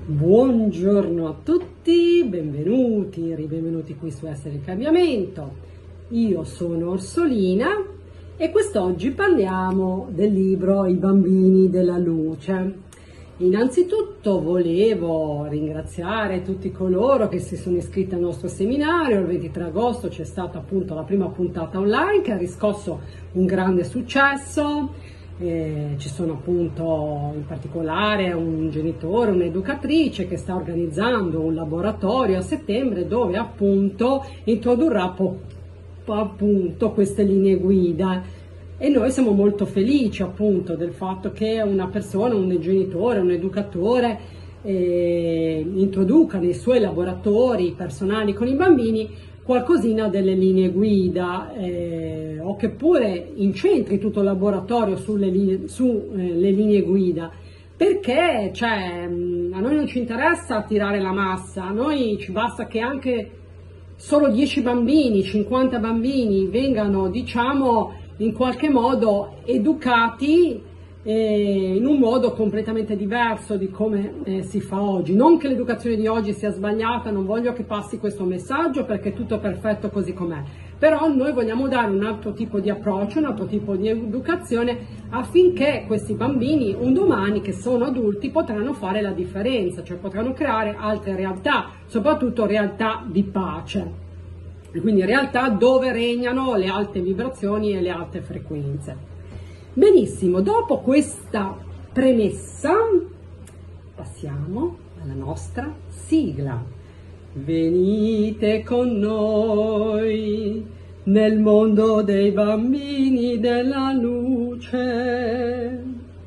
Buongiorno a tutti, benvenuti, ribenvenuti qui su Essere il Cambiamento. Io sono Orsolina e quest'oggi parliamo del libro I bambini della luce. Innanzitutto volevo ringraziare tutti coloro che si sono iscritti al nostro seminario. Il 23 agosto c'è stata appunto la prima puntata online che ha riscosso un grande successo. Ci sono appunto in particolare un genitore, un'educatrice che sta organizzando un laboratorio a settembre dove appunto introdurrà appunto queste linee guida, e noi siamo molto felici appunto del fatto che una persona, un genitore, un educatore introduca nei suoi laboratori personali con i bambini qualcosina delle linee guida, o che pure incentri tutto il laboratorio sulle linee guida, perché a noi non ci interessa attirare la massa, a noi ci basta che anche solo 10 bambini, 50 bambini vengano, diciamo, in qualche modo educati in un modo completamente diverso di come si fa oggi. Non che l'educazione di oggi sia sbagliata, non voglio che passi questo messaggio perché tutto è perfetto così com'è, però noi vogliamo dare un altro tipo di approccio, un altro tipo di educazione affinché questi bambini un domani che sono adulti potranno fare la differenza, cioè potranno creare altre realtà, soprattutto realtà di pace, e quindi realtà dove regnano le alte vibrazioni e le alte frequenze. Benissimo, dopo questa premessa passiamo alla nostra sigla. Venite con noi nel mondo dei bambini della luce.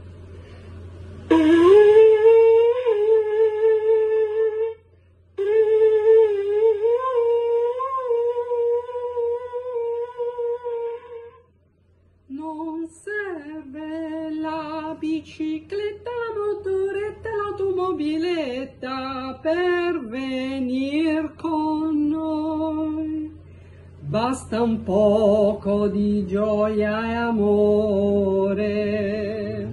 Bicicletta, motoretta, l'automobiletta per venir con noi. Basta un poco di gioia e amore.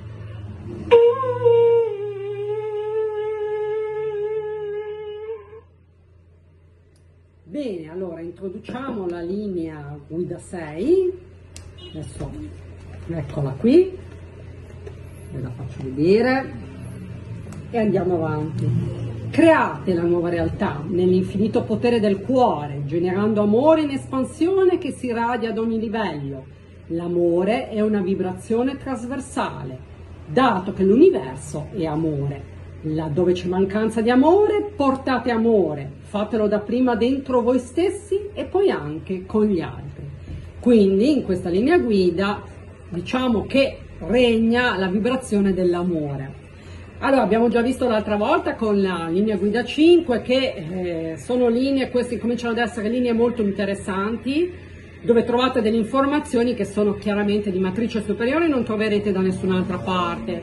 Bene, allora introduciamo la linea guida 6. Adesso eccola qui. Ve la faccio vedere e andiamo avanti. Create la nuova realtà nell'infinito potere del cuore, generando amore in espansione che si irradia ad ogni livello. L'amore è una vibrazione trasversale, dato che l'universo è amore. Laddove c'è mancanza di amore, portate amore, fatelo dapprima dentro voi stessi e poi anche con gli altri. Quindi in questa linea guida diciamo che regna la vibrazione dell'amore. Allora, abbiamo già visto l'altra volta con la linea guida 5 che sono linee, queste cominciano ad essere linee molto interessanti, dove trovate delle informazioni che sono chiaramente di matrice superiore, non troverete da nessun'altra parte,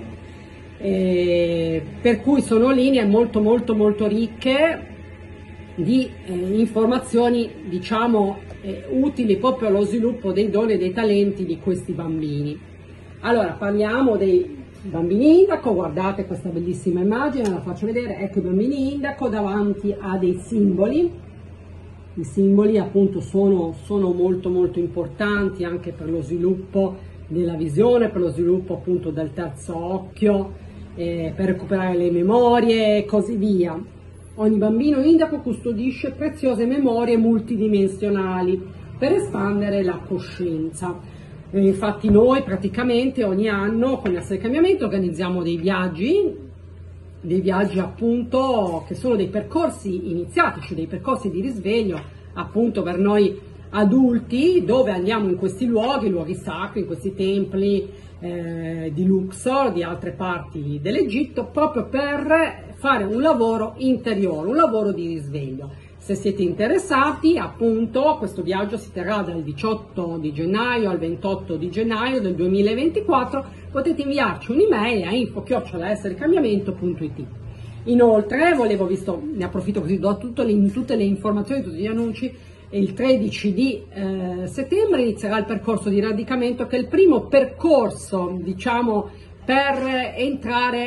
per cui sono linee molto molto molto ricche di informazioni, diciamo, utili proprio allo sviluppo dei doni e dei talenti di questi bambini. Allora, parliamo dei bambini indaco. Guardate questa bellissima immagine, la faccio vedere. Ecco i bambini indaco davanti a dei simboli. I simboli appunto sono molto molto importanti anche per lo sviluppo della visione, per lo sviluppo appunto del terzo occhio, per recuperare le memorie e così via. Ogni bambino indaco custodisce preziose memorie multidimensionali per espandere la coscienza. Infatti noi praticamente ogni anno con Essere il Cambiamento organizziamo dei viaggi appunto che sono dei percorsi iniziatici, dei percorsi di risveglio appunto per noi adulti, dove andiamo in questi luoghi sacri, in questi templi di Luxor, di altre parti dell'Egitto, proprio per fare un lavoro interiore, un lavoro di risveglio. Se siete interessati, appunto, questo viaggio si terrà dal 18 di gennaio al 28 di gennaio del 2024, potete inviarci un'email a info@esserecambiamento.it. Inoltre, ne approfitto così, do tutte le informazioni, tutti gli annunci, il 13 di settembre inizierà il percorso di radicamento, che è il primo percorso, diciamo, per entrare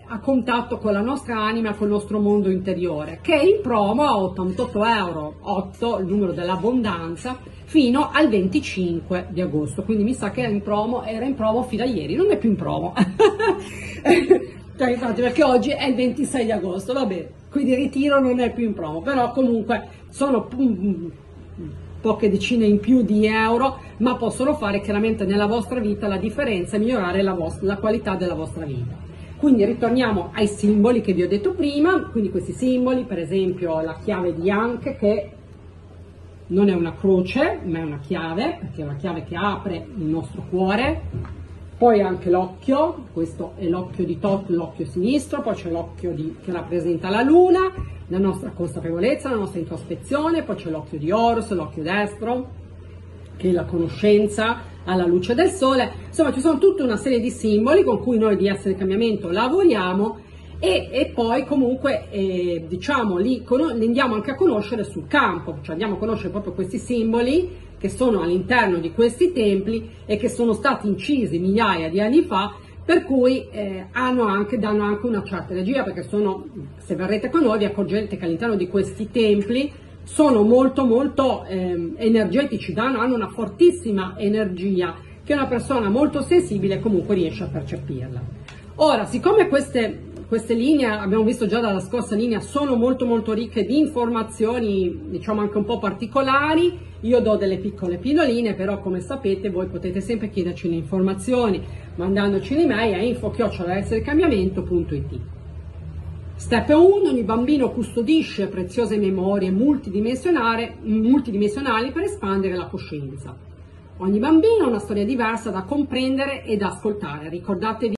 a contatto con la nostra anima, col nostro mondo interiore, che è in promo a 88 euro, 8 il numero dell'abbondanza, fino al 25 di agosto, quindi mi sa che era in promo fino a ieri, non è più in promo, cioè, infatti, perché oggi è il 26 di agosto, vabbè, quindi il ritiro non è più in promo, però comunque sono poche decine in più di euro, ma possono fare chiaramente nella vostra vita la differenza e migliorare la qualità della vostra vita. Quindi ritorniamo ai simboli che vi ho detto prima, quindi questi simboli, per esempio la chiave di Ankh, che non è una croce, ma è una chiave, perché è una chiave che apre il nostro cuore. Poi anche l'occhio, questo è l'occhio di Thoth, l'occhio sinistro, poi c'è l'occhio che rappresenta la luna, la nostra consapevolezza, la nostra introspezione, poi c'è l'occhio di Horus, l'occhio destro, che è la conoscenza alla luce del sole. Insomma, ci sono tutta una serie di simboli con cui noi di Essere Cambiamento lavoriamo e poi comunque diciamo li andiamo anche a conoscere sul campo, cioè andiamo a conoscere proprio questi simboli che sono all'interno di questi templi e che sono stati incisi migliaia di anni fa, per cui danno anche una certa energia, perché se verrete con noi vi accorgerete che all'interno di questi templi sono molto energetici, hanno una fortissima energia che una persona molto sensibile comunque riesce a percepirla. Ora, siccome queste linee, abbiamo visto già dalla scorsa linea, sono molto ricche di informazioni, diciamo anche un po' particolari, io do delle piccole pilloline, però come sapete voi potete sempre chiederci le informazioni mandandoci un'email a info@esserecambiamento.it. Step 1. Ogni bambino custodisce preziose memorie multidimensionali per espandere la coscienza. Ogni bambino ha una storia diversa da comprendere e da ascoltare. Ricordatevi